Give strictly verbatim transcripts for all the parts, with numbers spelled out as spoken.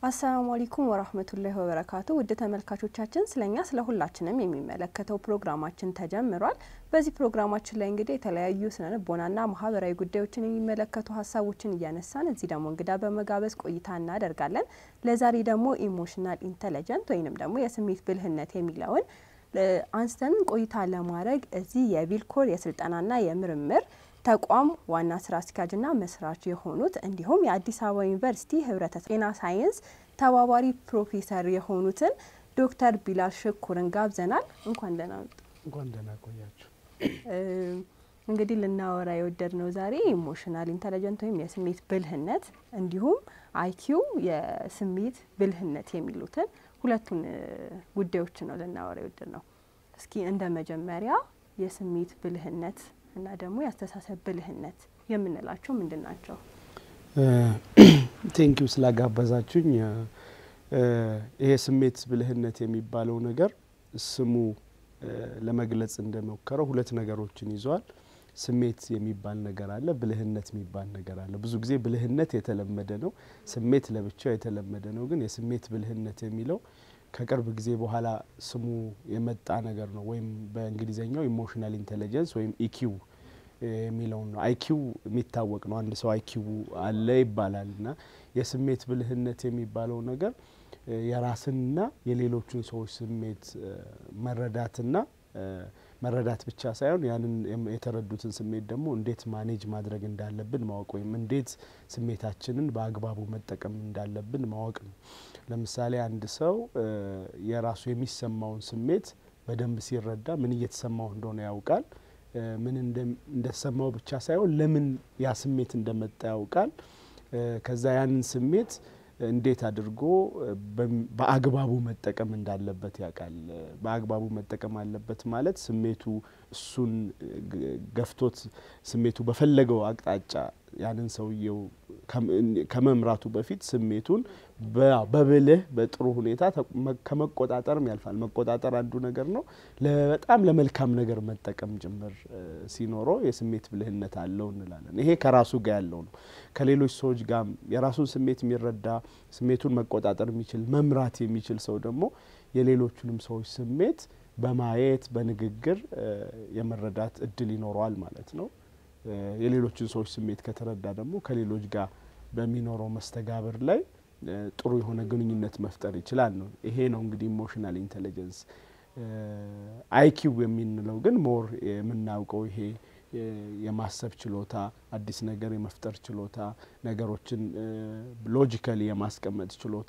አሰላሙ አለይኩም ወራህመቱላሂ ወበረካቱ ውድ ተመልካቾቻችን ስለኛ ስለሁላችንም የሚመለከተው ፕሮግራማችን ተጀምሯል። በዚህ ፕሮግራማችን ላይ እንግዲህ የተለያዩ ስነልቦናና ማህበራዊ ጉዳዮችን የሚመለከቱ ሀሳቦችን እያነሳን እዚህ ደግሞ እንግዳ በመጋበዝ ቆይታ እናደርጋለን። ለዛሬ ደግሞ ኢሞሽናል ኢንተለጀንት ወይንም ደግሞ የስሜት ብልህነት የሚለውን አንስተን ቆይታ ለማድረግ እዚህ የቪልኮር የስልጠናና የምርምር ተቋም ዋና ስራ አስኪያጅና መስራች የሆኑት እንዲሁም የአዲስ አበባ ዩኒቨርሲቲ ህብረተሰብ ጤና ሳይንስ ተባባሪ ፕሮፌሰር የሆኑትን ዶክተር ቢላል ሽኩርን ጋብዘናል። እንኳን ደህና መጡ። እንኳን ደህና ቆያችሁ። እንግዲህ ልናወራ የወደድነው ዛሬ ኢሞሽናል ኢንተለጀንት ወይም የስሜት ብልህነት እንዲሁም አይኪው የስሜት ብልህነት የሚሉትን ሁለቱን ጉዳዮች ነው ልናወራ የወደድነው። እስኪ እንደ መጀመሪያ የስሜት ብልህነት እና ደግሞ ያስተሳሰብ ብልህነት የምንላቸው ምንድናቸው? ቴንክ ዩ ስላጋበዛችሁኝ። ይሄ ስሜት ብልህነት የሚባለው ነገር ስሙ ለመግለጽ እንደሞከረው ሁለት ነገሮችን ይዟል። ስሜት የሚባል ነገር አለ፣ ብልህነት የሚባል ነገር አለ። ብዙ ጊዜ ብልህነት የተለመደ ነው፣ ስሜት ለብቻው የተለመደ ነው። ግን የስሜት ብልህነት የሚለው ከቅርብ ጊዜ በኋላ ስሙ የመጣ ነገር ነው። ወይም በእንግሊዘኛው ኢሞሽናል ኢንተለጀንስ ወይም ኢኪው የሚለው ነው። አይኪው የሚታወቅ ነው። አንድ ሰው አይኪው አለ ይባላልና የስሜት ብልህነት የሚባለው ነገር የራስንና የሌሎችን ሰዎች ስሜት መረዳትና መረዳት ብቻ ሳይሆን ያንን የተረዱትን ስሜት ደግሞ እንዴት ማኔጅ ማድረግ እንዳለብን ማወቅ ወይም እንዴት ስሜታችንን በአግባቡ መጠቀም እንዳለብን ማወቅ ነው። ለምሳሌ አንድ ሰው የራሱ የሚሰማውን ስሜት በደንብ ሲረዳ ምን እየተሰማው እንደሆነ ያውቃል። ምን እንደተሰማው ብቻ ሳይሆን ለምን ያ ስሜት እንደመጣ ያውቃል። ከዛ ያንን ስሜት እንዴት አድርጎ በአግባቡ መጠቀም እንዳለበት ያውቃል። በአግባቡ መጠቀም አለበት ማለት ስሜቱ እሱን ገፍቶት ስሜቱ በፈለገው አቅጣጫ ያንን ሰውየው ከመምራቱ በፊት ስሜቱን በብልህ በጥሩ ሁኔታ ከመቆጣጠርም ያልፋል። መቆጣጠር አንዱ ነገር ነው። በጣም ለመልካም ነገር መጠቀም ጀመር ሲኖረው የስሜት ብልህነት አለው እንላለን። ይሄ ከራሱ ጋር ያለው ነው። ከሌሎች ሰዎች ጋር የራሱን ስሜት የሚረዳ ስሜቱን መቆጣጠር የሚችል መምራት የሚችል ሰው ደግሞ የሌሎቹንም ሰዎች ስሜት በማየት በንግግር የመረዳት እድል ይኖረዋል ማለት ነው። የሌሎችን ሰዎች ስሜት ከተረዳ ደግሞ ከሌሎች ጋር በሚኖረው መስተጋብር ላይ ጥሩ የሆነ ግንኙነት መፍጠር ይችላል ነው። ይሄ ነው እንግዲህ ኢሞሽናል ኢንተለጀንስ። አይኪው የሚንለው ግን ሞር የምናውቀው ይሄ የማሰብ ችሎታ፣ አዲስ ነገር የመፍጠር ችሎታ፣ ነገሮችን ሎጂካሊ የማስቀመጥ ችሎታ፣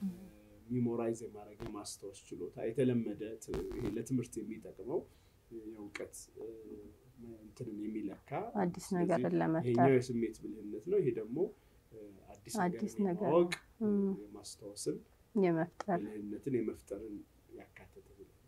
ሚሞራይዝ የማድረግ የማስታወስ ችሎታ የተለመደ ይሄ ለትምህርት የሚጠቅመው የእውቀት እንትን የሚለካ አዲስ ነገር ለመፍጠር ይሄኛው የስሜት ብልህነት ነው። ይሄ ደግሞ አዲስ ነገር ማወቅ የማስታወስን የመፍጠር ብልህነትን የመፍጠርን ያካተተ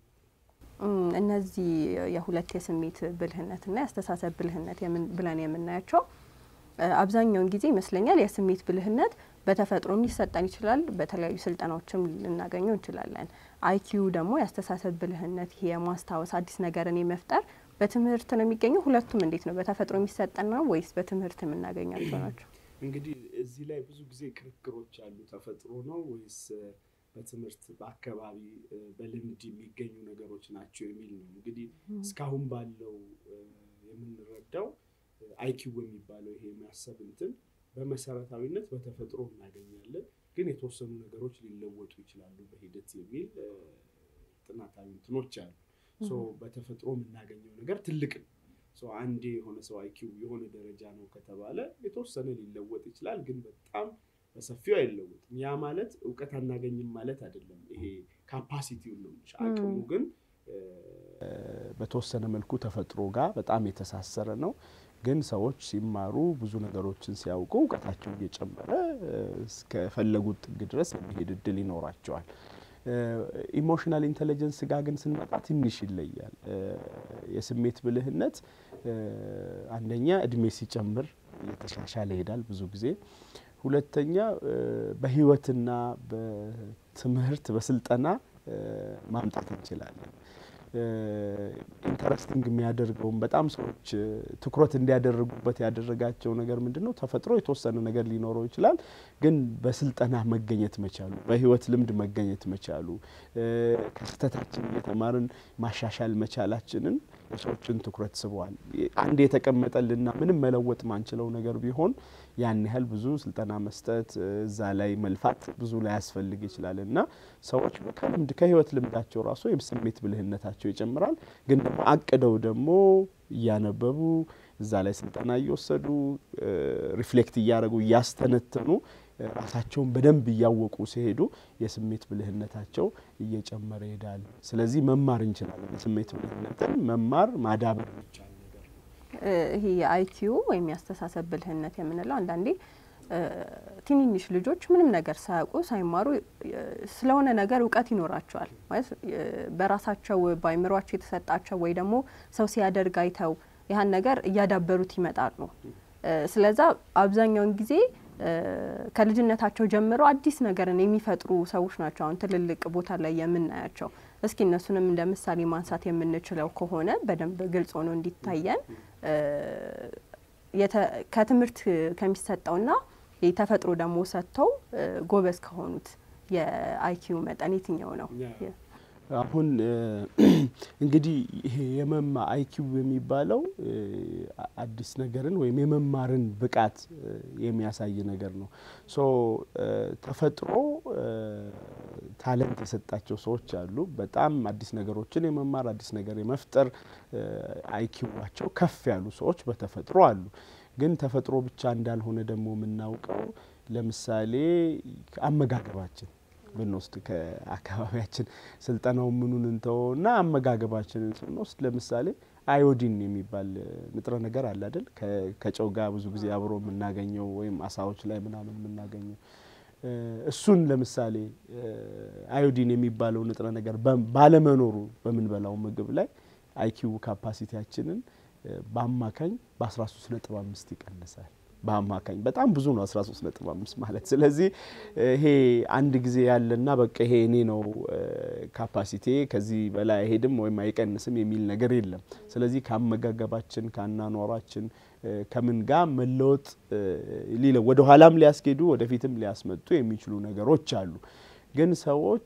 እነዚህ የሁለት የስሜት ብልህነትና ያስተሳሰብ ብልህነት ብለን የምናያቸው አብዛኛውን ጊዜ ይመስለኛል የስሜት ብልህነት በተፈጥሮ ሊሰጠን ይችላል፣ በተለያዩ ስልጠናዎችም ልናገኘው እንችላለን። አይኪው ደግሞ ያስተሳሰብ ብልህነት ይሄ የማስታወስ አዲስ ነገርን የመፍጠር በትምህርት ነው የሚገኘው። ሁለቱም እንዴት ነው በተፈጥሮ የሚሰጠን ነው ወይስ በትምህርት የምናገኛቸው ናቸው? እንግዲህ እዚህ ላይ ብዙ ጊዜ ክርክሮች አሉ። ተፈጥሮ ነው ወይስ በትምህርት በአካባቢ በልምድ የሚገኙ ነገሮች ናቸው የሚል ነው። እንግዲህ እስካሁን ባለው የምንረዳው አይኪው የሚባለው ይሄ የሚያሰብ እንትን በመሰረታዊነት በተፈጥሮ እናገኛለን፣ ግን የተወሰኑ ነገሮች ሊለወጡ ይችላሉ በሂደት የሚል ጥናታዊ እንትኖች አሉ። ሶ በተፈጥሮ የምናገኘው ነገር ትልቅ ነው። ሶ አንዴ የሆነ ሰው አይኪው የሆነ ደረጃ ነው ከተባለ የተወሰነ ሊለወጥ ይችላል፣ ግን በጣም በሰፊው አይለወጥም። ያ ማለት እውቀት አናገኝም ማለት አይደለም። ይሄ ካፓሲቲው ነው። አቅሙ ግን በተወሰነ መልኩ ተፈጥሮ ጋር በጣም የተሳሰረ ነው። ግን ሰዎች ሲማሩ ብዙ ነገሮችን ሲያውቁ እውቀታቸው እየጨመረ እስከ ፈለጉት ጥግ ድረስ የሚሄድ እድል ይኖራቸዋል። ኢሞሽናል ኢንተለጀንስ ጋር ግን ስንመጣ ትንሽ ይለያል። የስሜት ብልህነት አንደኛ እድሜ ሲጨምር እየተሻሻለ ይሄዳል ብዙ ጊዜ። ሁለተኛ በህይወትና በትምህርት በስልጠና ማምጣት እንችላለን። ኢንትረስቲንግ የሚያደርገው በጣም ሰዎች ትኩረት እንዲያደርጉበት ያደረጋቸው ነገር ምንድነው ተፈጥሮ የተወሰነ ነገር ሊኖረው ይችላል ግን በስልጠና መገኘት መቻሉ በህይወት ልምድ መገኘት መቻሉ ከስተታችን እየተማርን ማሻሻል መቻላችንን ሰዎችን ትኩረት ስቧል አንድ የተቀመጠልና ምንም መለወጥ ማንችለው ነገር ቢሆን ያን ያህል ብዙ ስልጠና መስጠት እዛ ላይ መልፋት ብዙ ላይ ያስፈልግ ይችላልና ሰዎች ከልምድ ከህይወት ልምዳቸው ራሱ የስሜት ብልህነታቸው ይጨምራል ግን ደግሞ አቅደው ደግሞ ያነበቡ እዛ ላይ ስልጠና እየወሰዱ ሪፍሌክት ያያረጉ ያስተነተኑ ራሳቸውን በደንብ ያወቁ ሲሄዱ የስሜት ብልህነታቸው እየጨመረ ይሄዳል ስለዚህ መማር እንችላለን የስሜት ብልህነትን መማር ማዳበር ይቻላል ይሄ አይኪው ወይም ያስተሳሰብ ብልህነት የምንለው አንዳንዴ ትንንሽ ልጆች ምንም ነገር ሳያውቁ ሳይማሩ ስለሆነ ነገር ዕውቀት ይኖራቸዋል ማለት በራሳቸው ባይምሯቸው የተሰጣቸው ወይ ደግሞ ሰው ሲያደርግ አይተው ያን ነገር ያዳበሩት ይመጣሉ ስለዚህ አብዛኛውን ጊዜ ከልጅነታቸው ጀምሮ አዲስ ነገርን የሚፈጥሩ ሰዎች ናቸው አሁን ትልልቅ ቦታ ላይ የምናያቸው እስኪ እነሱንም እንደምሳሌ ማንሳት የምንችለው ከሆነ በደንብ ግልጽ ሆኖ እንዲታየን ከትምህርት ከሚሰጠውና የተፈጥሮ ደግሞ ሰጥተው ጎበዝ ከሆኑት የአይኪው መጠን የትኛው ነው አሁን እንግዲህ ይሄ የመማ አይኪው የሚባለው አዲስ ነገርን ወይ የመማርን ብቃት የሚያሳይ ነገር ነው ሶ ተፈጥሮ ታለንት የሰጣቸው ሰዎች አሉ በጣም አዲስ ነገሮችን የመማር አዲስ ነገር የመፍጠር አይኪዋቸው ከፍ ያሉ ሰዎች በተፈጥሮ አሉ ግን ተፈጥሮ ብቻ እንዳልሆነ ደግሞ ምናውቀው ለምሳሌ አመጋገባችን ብንወስድ ከአካባቢያችን ስልጠናው ምኑን እንተውና አመጋገባችንን ስንወስድ ለምሳሌ አዮዲን የሚባል ንጥረ ነገር አለ አይደል ከጨው ጋር ብዙ ጊዜ አብሮ የምናገኘው ወይም አሳዎች ላይ ምናምን የምናገኘው እሱን ለምሳሌ አዮዲን የሚባለው ንጥረ ነገር ባለመኖሩ በመንበላው ምግብ ላይ አይኪው ካፓሲቲያችንን በአማካኝ በ13 ነጥብ አምስት ይቀንሳል በአማካኝ በጣም ብዙ ነው አስራ ሶስት ነጥብ አምስት ማለት ስለዚህ ይሄ አንድ ጊዜ ያለና በቃ ይሄ እኔ ነው ካፓሲቲ ከዚህ በላይ ሄድም ወይ ማይቀንስም የሚል ነገር የለም ስለዚህ ካመጋገባችን ካናኗራችን ከምን ጋር መለወጥ ሊለ ወደ ኋላም ሊያስኬዱ ወደፊትም ሊያስመጡ የሚችሉ ነገሮች አሉ ግን ሰዎች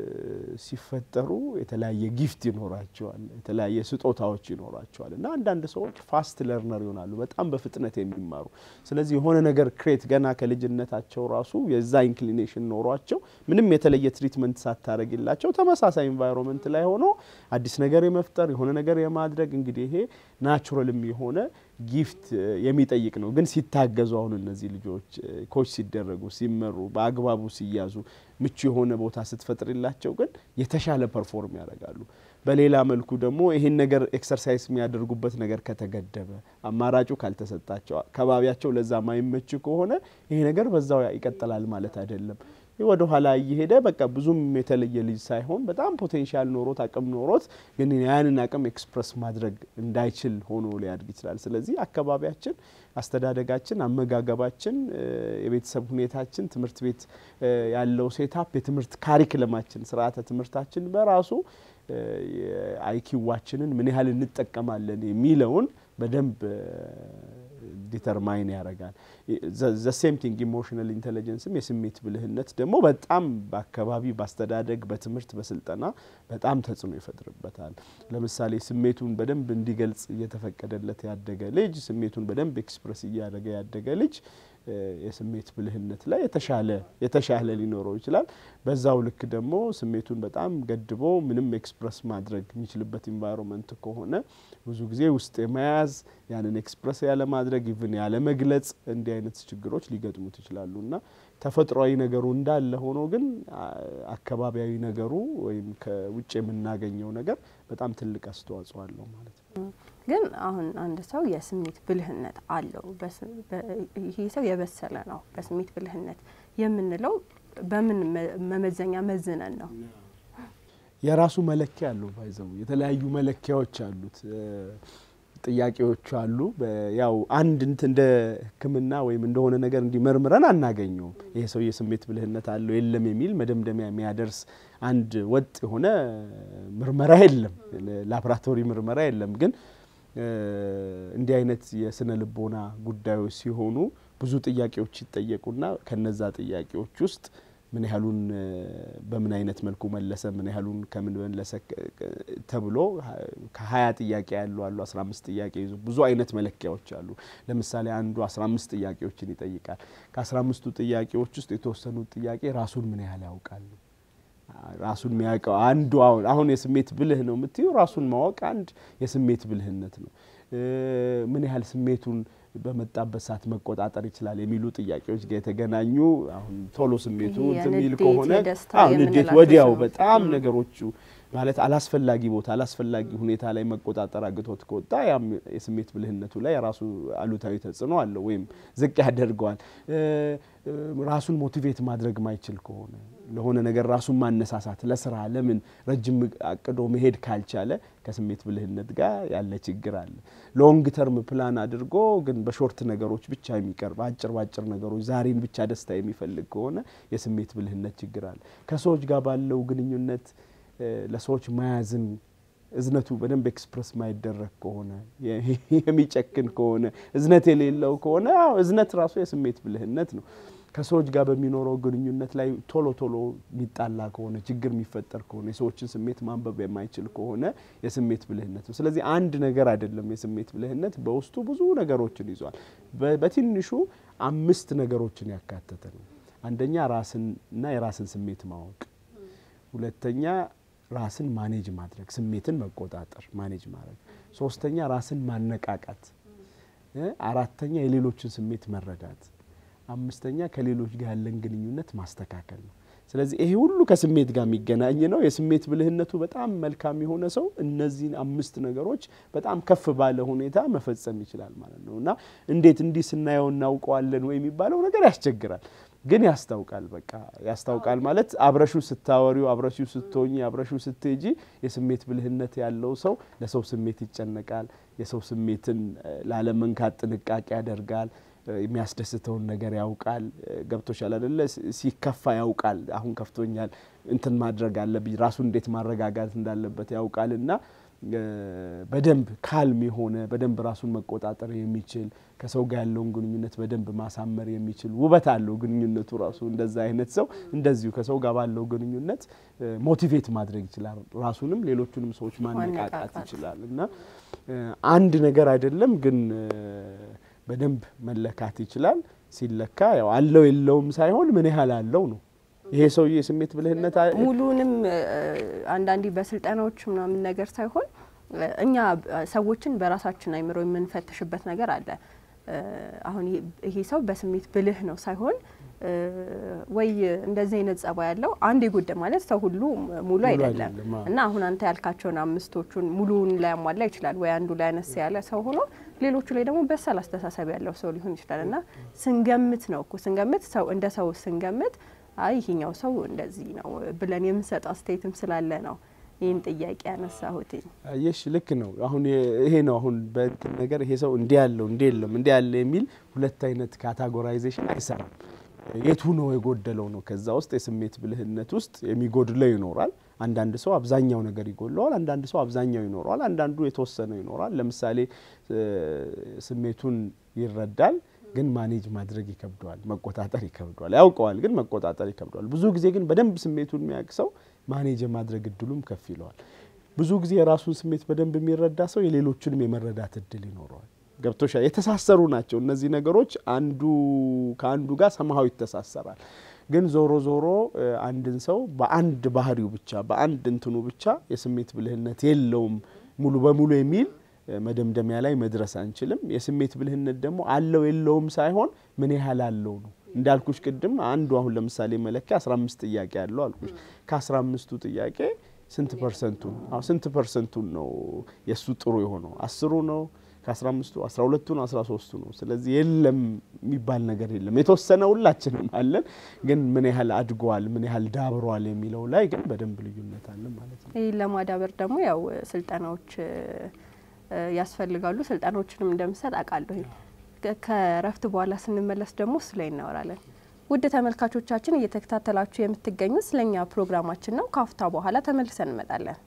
ሲፈጠሩ የተለያየ ጊፍት ይኖራቸዋል የተለያየ ስጦታዎች ይኖራቸዋል እና አንዳንድ ሰዎች ፋስት ለርነር ይሆናሉ በጣም በፍጥነት የሚማሩ ስለዚህ የሆነ ነገር ክሬት ገና ከልጅነታቸው ራሱ የዛ ኢንክሊኔሽን ኖሯቸው ምንም የተለየ ትሪትመንት ሳታረግላቸው ተመሳሳይ ኤንቫይሮንመንት ላይ ሆኖ አዲስ ነገር የመፍጠር የሆነ ነገር የማድረግ እንግዲህ ይሄ ናቹራልም የሆነ ጊፍት የሚጠይቅ ነው ግን ሲታገዙ አሁን እነዚህ ልጆች ኮች ሲደረጉ ሲመሩ በአግባቡ ሲያዙ ምቹ የሆነ ቦታ ስትፈጥርላቸው ግን የተሻለ ፐርፎርም ያደርጋሉ በሌላ መልኩ ደግሞ ይሄን ነገር ኤክሰርሳይዝ የሚያደርጉበት ነገር ከተገደበ አማራጩ ካልተሰጣቸው ከባቢያቸው ለዛ ማይመች ከሆነ ይሄ ነገር በዛው ይቀጥላል ማለት አይደለም ወደ ኋላ እየሄደ በቃ ብዙም የተለየ ልጅ ሳይሆን በጣም ፖቴንሻል ኖሮት አቅም ኖሮት ግን ያንን አቅም ኤክስፕረስ ማድረግ እንዳይችል ሆኖ ሊያድግ ይችላል ስለዚህ አካባቢያችን አስተዳደጋችን አመጋገባችን የቤተሰብ ሁኔታችን ትምህርት ቤት ያለው ሴታፕ የትምህርት ካሪኩለማችን ስርዓተ ትምህርታችን በራሱ አይኪዋችንን ምን ያህል እንጠቀማለን የሚለውን በደንብ ዲተርማይን ያደርጋል ዘ ሴም ቲንግ ኢሞሽናል ኢንተለጀንስም የስሜት ብልህነት ደግሞ በጣም በአካባቢ ባስተዳደግ በትምህርት በስልጠና በጣም ተጽዕኖ ይፈጥርበታል ለምሳሌ ስሜቱን በደንብ እንዲገልጽ እየተፈቀደለት ያደገ ልጅ ስሜቱን በደንብ ኤክስፕረስ እያደረገ ያደገ ልጅ የስሜት ብልህነት ላይ የተሻለ የተሻለ ሊኖረው ይችላል በዛው ልክ ደግሞ ስሜቱን በጣም ገድቦ ምንም ኤክስፕረስ ማድረግ የሚችልበት ኢንቫይሮንመንት ከሆነ ብዙ ጊዜ ውስጥ የመያዝ ያንን ኤክስፕረስ ያለ ማድረግ ኢቭን ያለ መግለጽ እንዲህ አይነት ችግሮች ሊገጥሙት ይችላሉና ተፈጥሯዊ ነገሩ እንዳለ ሆኖ ግን አካባቢያዊ ነገሩ ወይም ከውጭ የምናገኘው ነገር በጣም ትልቅ አስተዋጽኦ አለው ማለት ነው ግን አሁን አንድ ሰው የስሜት ብልህነት አለው ይሄ ሰው የበሰለ ነው በስሜት ብልህነት የምንለው በምን መመዘኛ መዝነን ነው የራሱ መለኪያ አለው ባይዘው የተለያዩ መለኪያዎች አሉት ጥያቄዎች አሉ ያው አንድ እንደ ህክምና ወይም እንደሆነ ነገር እንዲመርምረን አናገኘው ይሄ ሰው የስሜት ብልህነት አለው የለም የሚል መደምደሚያ የሚያደርስ አንድ ወጥ የሆነ ምርመራ የለም ላብራቶሪ ምርመራ የለም ግን እንዲህ አይነት የስነ ልቦና ጉዳዮች ሲሆኑ ብዙ ጥያቄዎች ይጠየቁና ከነዛ ጥያቄዎች ውስጥ ምን ያህሉን በምን አይነት መልኩ መለሰ ምን ያህሉን ከምን መለሰ ተብሎ ከ20 ጥያቄ ያለው አሉ አስራ አምስት ጥያቄ ይዙ ብዙ አይነት መለኪያዎች አሉ ለምሳሌ አንዱ አስራ አምስት ጥያቄዎችን ይጠይቃል ከ15ቱ ጥያቄዎች ውስጥ የተወሰኑ ጥያቄ ራሱን ምን ያህል ያውቃል ራሱን የሚያውቀው አንዱ አሁን አሁን የስሜት ብልህ ነው የምትዩ ራሱን ማወቅ አንድ የስሜት ብልህነት ነው ምን ያህል ስሜቱን በመጣበት ሰዓት መቆጣጠር ይችላል የሚሉ ጥያቄዎች ጋር የተገናኙ አሁን ቶሎ ስሜቱ እንትን ከሆነ አሁን እንዴት ወዲያው በጣም ነገሮቹ ማለት አላስፈላጊ ቦታ አላስፈላጊ ሁኔታ ላይ መቆጣጠር አግቶት ከወጣ ያ የስሜት ብልህነቱ ላይ ራሱ አሉታዊ ተጽዕኖ አለው ወይም ዝቅ ያደርገዋል ራሱን ሞቲቬት ማድረግ ማይችል ከሆነ ለሆነ ነገር ራሱን ማነሳሳት ለስራ ለምን ረጅም አቅዶ መሄድ ካልቻለ ከስሜት ብልህነት ጋር ያለ ችግር አለ ሎንግ ተርም ፕላን አድርጎ ግን በሾርት ነገሮች ብቻ የሚቀርብ አጭር ባጭር ነገሮች ዛሬን ብቻ ደስታ የሚፈልግ ከሆነ የስሜት ብልህነት ችግር አለ ከሰዎች ጋር ባለው ግንኙነት ለሰዎች ማያዝን እዝነቱ በደንብ ኤክስፕረስ ማይደረግ ከሆነ የሚጨክን ከሆነ እዝነት የሌለው ከሆነ አው እዝነት ራሱ የስሜት ብልህነት ነው ከሰዎች ጋር በሚኖረው ግንኙነት ላይ ቶሎ ቶሎ ሚጣላ ከሆነ ችግር የሚፈጠር ከሆነ የሰዎችን ስሜት ማንበብ የማይችል ከሆነ የስሜት ብልህነት ነው ስለዚህ አንድ ነገር አይደለም የስሜት ብልህነት በውስጡ ብዙ ነገሮችን ይዟል በትንሹ አምስት ነገሮችን ያካተተ ነው አንደኛ ራስንና የራስን ስሜት ማወቅ ሁለተኛ ራስን ማኔጅ ማድረግ ስሜትን መቆጣጠር ማኔጅ ማድረግ ሶስተኛ ራስን ማነቃቃት አራተኛ የሌሎችን ስሜት መረዳት አምስተኛ ከሌሎች ጋር ያለን ግንኙነት ማስተካከል ነው ስለዚህ ይሄ ሁሉ ከስሜት ጋር የሚገናኝ ነው የስሜት ብልህነቱ በጣም መልካም የሆነ ሰው እነዚህን አምስት ነገሮች በጣም ከፍ ባለ ሁኔታ መፈጸም ይችላል ማለት ነውና እንዴት እንዲህ ስናየው እናውቀዋለን ወይ የሚባለው ነገር ያስቸግራል ግን ያስታውቃል በቃ ያስታውቃል ማለት አብረሹ ስታወሪው አብረሹ ስትሆኚ አብረሹ ስትጂ የስሜት ብልህነት ያለው ሰው ለሰው ስሜት ይጨነቃል የሰው ስሜትን ላለመንካት ጥንቃቄ ያደርጋል የሚያስደስተውን ነገር ያውቃል ገብቶሻል አይደለ ሲከፋ ያውቃል አሁን ከፍቶኛል እንትን ማድረግ አለብኝ ራሱን እንዴት ማረጋጋት እንዳለበት ያውቃልና በደንብ ካልም የሆነ በደንብ ራሱን መቆጣጠር የሚችል ከሰው ጋር ያለውን ግንኙነት በደንብ ማሳመር የሚችል ውበት አለው ግንኙነቱ ራሱ እንደዛ አይነት ሰው እንደዚሁ ከሰው ጋር ባለው ግንኙነት ሞቲቬት ማድረግ ይችላል ራሱንም ሌሎቹንም ሰዎች ማነቃቃት ይችላል እና አንድ ነገር አይደለም ግን በደንብ መለካት ይችላል ሲለካ ያው አለው የለውም ሳይሆን ምን ያህል አለው ነው ይሄ ሰው የስሜት ብልህነት ሙሉንም አንዳንዲ በስልጣኖች ምናምን ነገር ሳይሆን እኛ ሰዎችን በራሳችን አይምሮ የምንፈትሽበት ነገር አለ አሁን ይሄ ሰው በስሜት ብልህ ነው ሳይሆን ወይ እንደዚህ አይነት ጸባይ ያለው አንድ ይጎደ ማለት ሰው ሁሉ ሙሉ አይደለም እና አሁን አንተ ያልካቸውን አምስቶቹን ሙሉውን ላይ ያሟላ ይችላል ወይ አንዱ ላይ አነስ ያለ ሰው ሆኖ ሌሎቹ ላይ ደግሞ በሰል አስተሳሰብ ያለው ሰው ሊሆን ይችላልና ስንገምት ነው እኮ ስንገምት ሰው እንደ ሰው ስንገምት አይ ይሄኛው ሰው እንደዚህ ነው ብለን የምንሰጣው ስቴትም ስላለ ነው ይሄን ጥያቄ ያነሳሁት አይሽ ልክ ነው አሁን ይሄ ነው አሁን በእንትን ነገር ይሄ ሰው እንዲህ ያለው እንዲህ የለም እንዲህ ያለ የሚል ሁለት አይነት ካታጎራይዜሽን አይሰራም የቱ ነው የጎደለው ነው ከዛ ውስጥ የስሜት ብልህነት ውስጥ የሚጎድለው ይኖራል አንዳንድ ሰው አብዛኛው ነገር ይጎድለዋል አንዳንድ ሰው አብዛኛው ይኖራል አንዳንዱ የተወሰነው ይኖራል ለምሳሌ ስሜቱን ይረዳል ግን ማኔጅ ማድረግ ይከብደዋል መቆጣጠር ይከብደዋል ያውቀዋል ግን መቆጣጠር ይከብደዋል ብዙ ጊዜ ግን በደንብ ስሜቱን የሚያክሰው ማኔጅ ማድረግ እድሉም ከፍ ይለዋል ብዙ ጊዜ የራሱን ስሜት በደንብ የሚረዳ ሰው የሌሎችንም የመረዳት እድል ይኖረዋል ገብቶሻል የተሳሰሩ ናቸው እነዚህ ነገሮች አንዱ ከአንዱ ጋር ሰማሃው ይተሳሰራል ግን ዞሮ ዞሮ አንድን ሰው በአንድ ባህሪው ብቻ በአንድ እንትኑ ብቻ የስሜት ብልህነት የለውም ሙሉ በሙሉ የሚል መደምደሚያ ላይ መድረስ አንችልም የስሜት ብልህነት ደግሞ አለው የለውም ሳይሆን ምን ያህል አለው ነው እንዳልኩሽ ቅድም አንዱ አሁን ለምሳሌ መለኪያ አስራ አምስት ጥያቄ ያለው አልኩሽ ከ15ቱ ጥያቄ ስንት ፐርሰንቱ አው ስንት ፐርሰንቱ ነው የሱ ጥሩ የሆነው አስሩ ነው ከ15ቱ አስራ ሁለቱ ነው አስራ ሶስቱ ነው ስለዚህ የለም የሚባል ነገር የለም የተወሰነ ሁላችንም አለን ግን ምን ያህል አድጓል ምን ያህል ዳብሯል የሚለው ላይ ግን በደንብ ልዩነት አለ ማለት ነው ይሄ ለማዳበር ደግሞ ያው ስልጣናዎች ያስፈልጋሉ ስልጣኖችንም እንደምሰጥ አቃለሁ ከረፍት በኋላ ስንመለስ ደግሞ እሱ ላይ እናወራለን ውድ ተመልካቾቻችን እየተከታተላችሁ የምትገኙት ስለኛ ፕሮግራማችን ነው ካፍታ በኋላ ተመልሰን እንመጣለን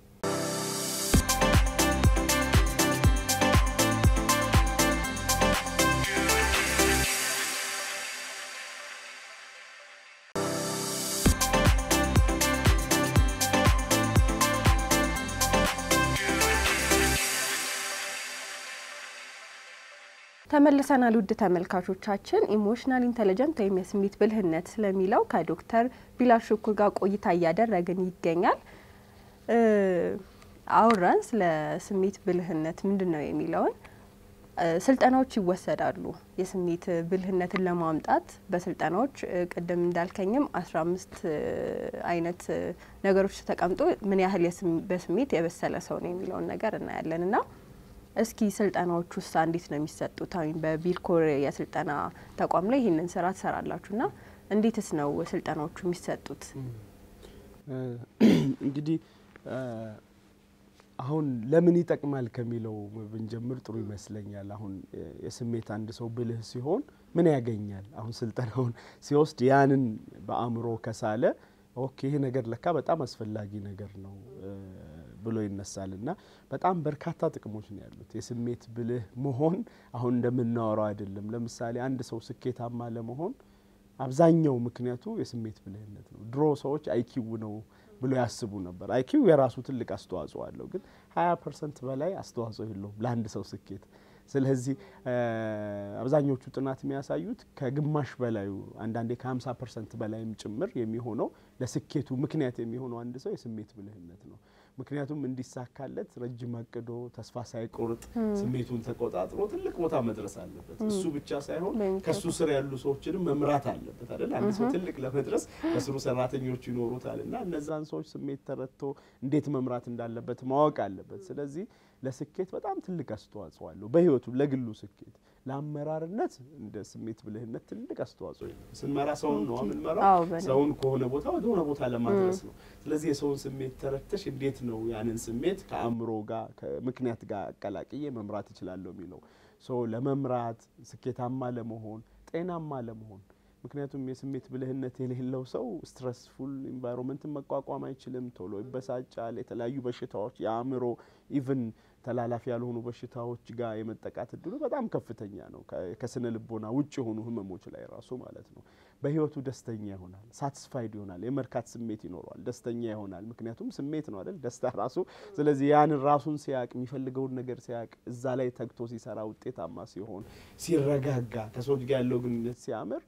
ተመልሰናል ውድ ተመልካቾቻችን ኢሞሽናል ኢንተለጀንት ወይም የስሜት ብልህነት ስለሚለው ከዶክተር ቢላል ሽኩር ጋር ቆይታ ያደረግን ይገኛል አውራን ስለ ስሜት ብልህነት ምንድነው የሚለውን ስልጣኖች ይወሰዳሉ የስሜት ብልህነትን ለማምጣት በስልጣኖች ቀደም እንዳልከኝም አስራ አምስት አይነት ነገሮች ተቀምጦ ምን ያህል በስሜት የበሰለ ሰው ነው የሚለው ነገር እናያለንና እስኪ ስልጣናዎቹ ውስጥ እንዴት ነው የሚሰጡት አሁን በቢልኮር የስልጣና ተቋም ላይ ይሄንን ስራ ተሰራላችሁና እንዴትስ ነው ስልጣናዎቹ የሚሰጡት እንግዲህ አሁን ለምን ይጠቅማል ከሚለው ብንጀምር ጥሩ ይመስለኛል አሁን የስሜት አንድ ሰው ብልህ ሲሆን ምን ያገኛል አሁን ስልጣናውን ሲወስድ ያንን በአእምሮ ከሳለ ኦኬ ይሄ ነገር ለካ በጣም አስፈላጊ ነገር ነው ብሎ ይነሳልና በጣም በርካታ ጥቅሞች ነው ያሉት የስሜት ብልህ መሆን አሁን እንደምናወራው አይደለም ለምሳሌ አንድ ሰው ስኬታማ ለመሆን አብዛኛው ምክንያቱ የስሜት ብልህነት ነው ድሮ ሰዎች አይኪው ነው ብሎ ያስቡ ነበር አይኪው የራሱ ትልቅ አስተዋጽኦ አለው ግን ሃያ ፐርሰንት በላይ አስተዋጽኦ የለውም ለአንድ ሰው ስኬት ስለዚህ አብዛኞቹ ጥናት የሚያሳዩት ከግማሽ በላይ አንዳንዴ ከ50 ፐርሰንት በላይም ጭምር የሚሆነው ለስኬቱ ምክንያት የሚሆነው አንድ ሰው የስሜት ብልህነት ነው ምክንያቱም እንዲሳካለት ረጅም አቅዶ ተስፋ ሳይቆርጥ ስሜቱን ተቆጣጥሮ ትልቅ ቦታ መድረስ አለበት እሱ ብቻ ሳይሆን ከሱ ስር ያሉ ሰዎችንም መምራት አለበት አይደል አንድ ሰው ትልቅ ለመድረስ ከስሩ ሰራተኞች ይኖሩታልና እነዛን ሰዎች ስሜት ተረድቶ እንዴት መምራት እንዳለበት ማወቅ አለበት ስለዚህ ለስኬት በጣም ትልቅ አስተዋጽኦ አለው በህይወቱ ለግሉ ስኬት ለአመራርነት እንደ ስሜት ብልህነት ትልቅ አስተዋጽኦ አለው ስንመራ ሰውን ነው አምንመራው ሰውን ከሆነ ቦታ ወደ ሆነ ቦታ ለማድረስ ነው ስለዚህ የሰውን ስሜት ተረድተሽ እንዴት ነው ያንን ስሜት ከአእምሮ ጋር ከምክንያት ጋር አቀላቅዬ መምራት ይችላል የሚለው ሶ ለመምራት ስኬታማ ለመሆን ጤናማ ለመሆን ምክንያቱም የስሜት ብልህነት የሌለው ሰው ስትሬስፉል ኢንቫይሮንመንት መቋቋም አይችልም ቶሎ ይበሳጫል የተለያዩ በሽታዎች ያምሮ ኢቭን ተላላፊ ያልሆኑ በሽታዎች ጋር የመጠቃት እድሉ በጣም ከፍተኛ ነው ከስነ ልቦና ውጭ ሆኑ ህመሞች ላይ ራሱ ማለት ነው በህይወቱ ደስተኛ ይሆናል ሳቲስፋይድ ይሆናል የመርካት ስሜት ይኖራል ደስተኛ ይሆናል ምክንያቱም ስሜት ነው አይደል ደስታ ራሱ ስለዚህ ያን ራሱን ሲያቅ የሚፈልገው ነገር ሲያቅ እዛ ላይ ተግቶ ሲሰራ ውጤታማ ሲሆን ሲረጋጋ ከሰዎች ጋር ያለው ግንኙነት ሲያምር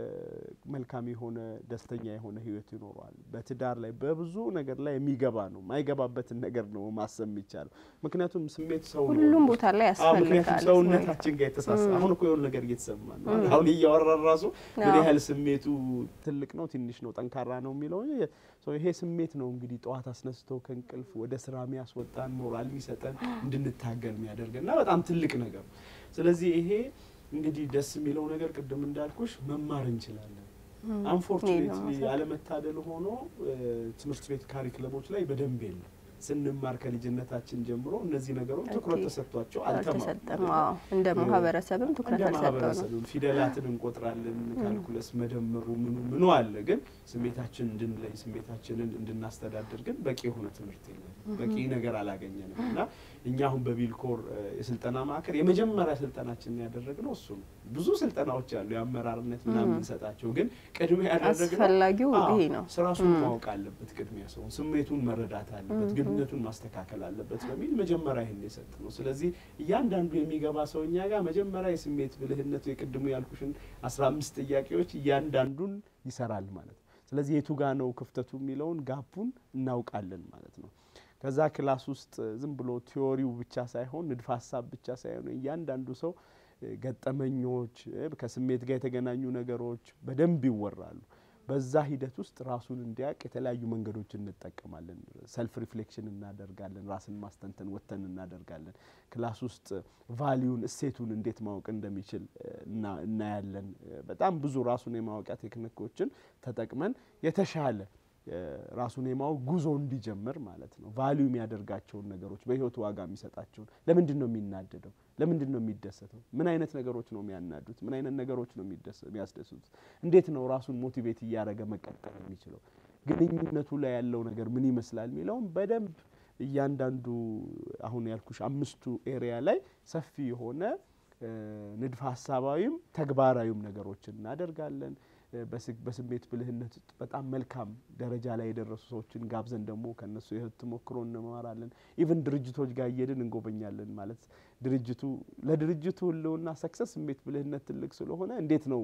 መልካም የሆነ ደስተኛ የሆነ ህይወት ይኖራል በትዳር ላይ በብዙ ነገር ላይ የሚገባ ነው ማይገባበትን ነገር ነው ማሰብ ይቻላል ምክንያቱም ስሜት ሰው ነው ሁሉም ቦታ ላይ ያስፈልጋል ሰውነታችን ጋር የተሳሰረ አሁን እኮ የሆነ ነገር እየተሰማ ነው አሁን እያወራን ራሱ ምን ያህል ስሜቱ ትልቅ ነው ትንሽ ነው ጠንካራ ነው የሚለው ሰው ይሄ ስሜት ነው እንግዲህ ጧት አስነስቶ ከንቅልፍ ወደ ስራ የሚያስወጣን ሞራል የሚሰጠን እንድንታገል የሚያደርግና በጣም ትልቅ ነገር ስለዚህ ይሄ እንግዲህ ደስ የሚለው ነገር ቀደም እንዳልኩሽ መማር እንችላለን አንፎርቹኔትሊ ያለ መታደል ሆኖ ትምህርት ቤት ካሪኩለሞች ላይ በደንብ የለም ስንማር ከልጅነታችን ጀምሮ እነዚህ ነገሮች ትኩረት ተሰጥቷቸው አልተማሩም እንደ ማህበረሰብም ትኩረት አልሰጠንም ፊደላትን እንቆጥራለን ካልኩለስ መደመሩ ምኑ ምኑ አለ ግን ስሜታችን እንድንለይ ስሜታችንን እንድናስተዳድር ግን በቂ የሆነ ትምህርት የለም በቂ ነገር አላገኘንም እና እኛ አሁን በቢልኮር የስልጣና ማዕከል የመጀመሪያ ስልጣናችንን ያደረግነው እሱ ነው ብዙ ስልጣናዎች አሉ ያመራርነት ምናምን እንሰጣቸው ግን ቅድሚያ ያደረግነው አስፈላጊው ይሄ ነው ስራሱን ማወቅ አለበት ቅድሚያ ሰው ስሜቱን መረዳት አለበት ግንኙነቱን ማስተካከል አለበት በሚል መጀመሪያ ይሄን የሰጠነው ስለዚህ እያንዳንዱ የሚገባ ሰውኛ ጋር መጀመሪያ የስሜት ብልህነት የቅድሙ ያልኩሽን አስራ አምስት ጥያቄዎች እያንዳንዱን ይሰራል ማለት ስለዚህ የቱ ጋር ነው ክፍተቱ የሚለውን ጋፑን እናውቃለን ማለት ነው ከዛ ክላስ ውስጥ ዝም ብሎ ቲዮሪው ብቻ ሳይሆን ንድፈ ሐሳብ ብቻ ሳይሆን እያንዳንዱ ሰው ገጠመኞች ከስሜት ጋር የተገናኙ ነገሮች በደንብ ይወራሉ በዛ ሂደት ውስጥ ራሱን እንዲያቅ የተለያዩ መንገዶችን እንጠቀማለን ሰልፍ ሪፍሌክሽን እናደርጋለን ራስን ማስተንተን ወተን እናደርጋለን ክላስ ውስጥ ቫልዩን እሴቱን እንዴት ማወቅ እንደሚችል እናያለን በጣም ብዙ ራሱን የማወቂያ ቴክኒኮችን ተጠቅመን የተሻለ ራሱን የማው ጉዞ እንዲጀምር ማለት ነው ቫልዩ የሚያደርጋቸው ነገሮች በህይወቱ ዋጋ የሚሰጣቸው ለምንድን ነው የሚናደደው ለምንድን ነው የሚደሰተው ምን አይነት ነገሮች ነው የሚያናዱት ምን አይነት ነገሮች ነው የሚያስደስቱት እንዴት ነው ራሱን ሞቲቬት ያያረገ መቀጠል የሚችለው ግንኙነቱ ላይ ያለው ነገር ምን ይመስላል ሚለው በደንብ እያንዳንዱ አሁን ያልኩሽ አምስቱ ኤሪያ ላይ ሰፊ የሆነ ንድፈ ሐሳባዊም ተግባራዊም ነገሮችን እናደርጋለን በስሜት ብልህነት በጣም መልካም ደረጃ ላይ የደረሱ ሰዎችን ጋብዘን ደግሞ ከነሱ የህይወት ተሞክሮ እንማራለን ኢቭን ድርጅቶች ጋር እየሄድን እንጎበኛለን ማለት ድርጅቱ ለድርጅቱ ሁሉና ሰክሰስ ስሜት ብልህነት ትልቅ ስለሆነ እንዴት ነው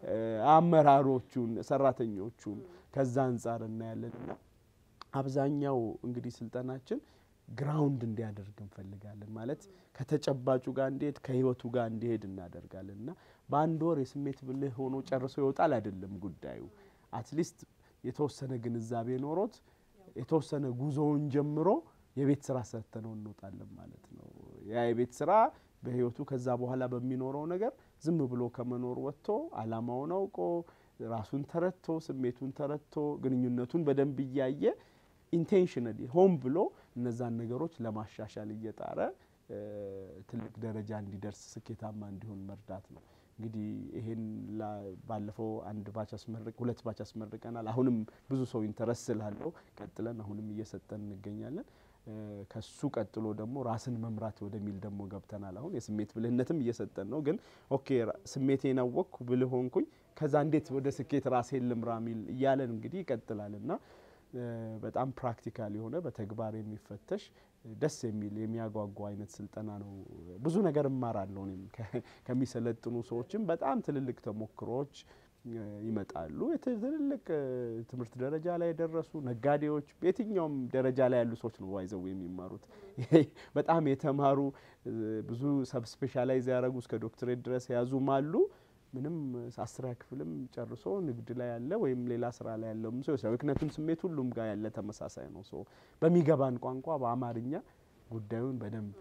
አመራሮቹን ሰራተኞቹን ከዛ አንፃር እናያለንና አብዛኛው እንግዲህ ስልጣናችን ግራውንድ እንዲያደርግ እንፈልጋለን ማለት ከተጨባጩ ጋር እንዴት ከህይወቱ ጋር እንዲሄድ እናደርጋለንና በአንድ ወር የስሜት ብልህ ሆኖ ጨርሶ ይወጣል አይደለም ጉዳዩ አትሊስት የተወሰነ ግንዛቤ ኖሮት የተወሰነ ጉዞውን ጀምሮ የቤት ስራ ሰርተነው እንወጣለን ማለት ነው ያ የቤት ስራ በህይወቱ ከዛ በኋላ በሚኖረው ነገር ዝም ብሎ ከመኖር ወጥቶ አላማውን አውቆ ራሱን ተረድቶ ስሜቱን ተረድቶ ግንኙነቱን በደንብ ይያየ ኢንቴንሽናሊ ሆም ብሎ እነዛን ነገሮች ለማሻሻል እየጣረ ትልቅ ደረጃ እንዲደርስ ስኬታማ እንዲሆን መርዳት ነው እንግዲህ ይሄን ባለፈው አንድ ባች አስመርቅ ሁለት ባች አስመርቀናል አሁንም ብዙ ሰው ኢንተረስት ስላለው ቀጥለን አሁንም እየሰጠን እንገኛለን ከሱ ቀጥሎ ደግሞ ራስን መምራት ወደሚል ደግሞ ገብተናል አሁን የስሜት ብልህነትም እየሰጠን ነው ግን ኦኬ ስሜቴን አወቅኩ ብልህ ሆንኩኝ ከዛ እንዴት ወደ ስኬት ራሴን ልምራሚል ይያለን እንግዲህ ይቀጥላልና በጣም ፕራክቲካል የሆነ በተግባር የሚፈተሽ ደስ የሚል የሚያጓጓ አይነት ስልጠና ነው ብዙ ነገር ማራለው እኔም ከሚሰለጥኑ ሰዎችም በጣም ትልልቅ ተሞክሮች ይመጣሉ ትልልቅ ትምህርት ደረጃ ላይ ደረሱ ነጋዴዎች በየትኛውም ደረጃ ላይ ያሉ ሰዎች ነው ዋይዘው የሚማሩት በጣም የተማሩ ብዙ ሰብ ስፔሻላይዝ ያደረጉ እስከ ዶክተሬት ድረስ ያዙማሉ ምንም አስራ ክፍልም ጨርሶ ንግድ ላይ ያለ ወይም ሌላ ስራ ላይ ያለው ሰው ሰው ምክንያቱም ስሜት ሁሉም ጋር ያለ ተመሳሳይ ነው ሶ በሚገባን ቋንቋ በአማርኛ ጉዳዩን በደንብ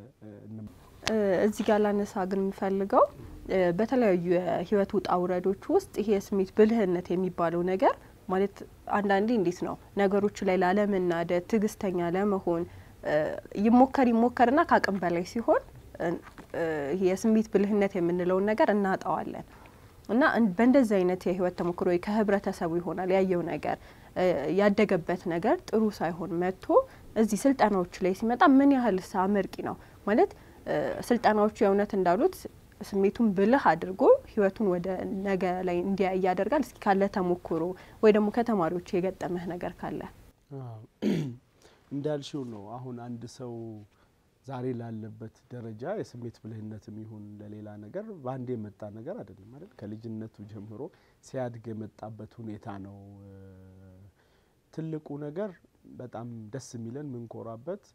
እዚህ ጋር ላነሳ ግን የሚፈልገው በተለያዩ ህይወት ውጣ ውረዶች ውስጥ ይሄ ስሜት ብልህነት የሚባለው ነገር ማለት አንዳንዴ እንዴት ነው ነገሮች ላይ ላለመናደ ትግስተኛ ለመሆን ይሞከር ይሞከርና ካቅም በላይ ሲሆን ይሄ የስሜት ብልህነት የምንለው ነገር እናጣዋለን እና በእንደዚህ አይነት የህይወት ተሞክሮ ከህብረተሰቡ ይሆናል ያየው ነገር ያደገበት ነገር ጥሩ ሳይሆን መጥቶ እዚህ ስልጣናዎች ላይ ሲመጣ ምን ያህል ሳመርቂ ነው ማለት ስልጣናዎቹ የእውነት እንዳሉት ስሜቱን ብልህ አድርጎ ህይወቱን ወደ ነገ ላይ እንዲያይ ያደርጋል እስኪ ካለ ተሞክሮ ወይ ደግሞ ከተማሪዎች የገጠመህ ነገር ካለ አዎ እንዳልሽው ነው አሁን አንድ ሰው ዛሬ ላለበት ደረጃ የስሜት ብልህነትም ይሁን ለሌላ ነገር ባንዴ መጣ ነገር አይደለም አይደል ከልጅነቱ ጀምሮ ሲያድግ የመጣበት ሁኔታ ነው ትልቁ ነገር በጣም ደስ የሚለን ምንኮራበት